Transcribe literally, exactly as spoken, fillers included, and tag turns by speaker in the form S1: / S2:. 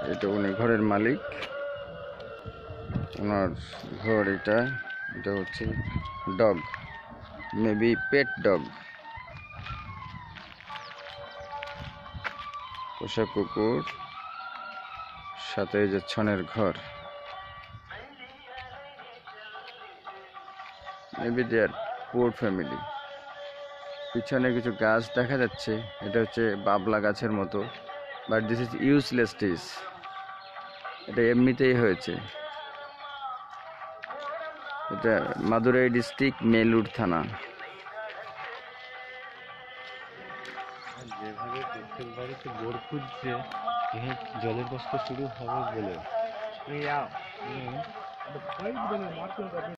S1: এটা উনি ঘরের মালিক, ওনার ঘর এটা। এটা হচ্ছে ডগ, মেবি পেট ডগ, পোষা কুকুর, সাথে এই যে ছনের ঘর। Maybe they are poor family. পিছনে কিছু গাছ দেখা যাচ্ছে, এটা হচ্ছে বাবলা গাছের মতো, but this is useless trees. এটা এমনিতেই হয়েছে। এটা মাদুরাই ডিস্ট্রিক্ট, মেলুর থানা।
S2: যেভাবে প্রত্যেক বাড়িতে বোর খুঁজছে, জলের কষ্ট শুরু হবে বলে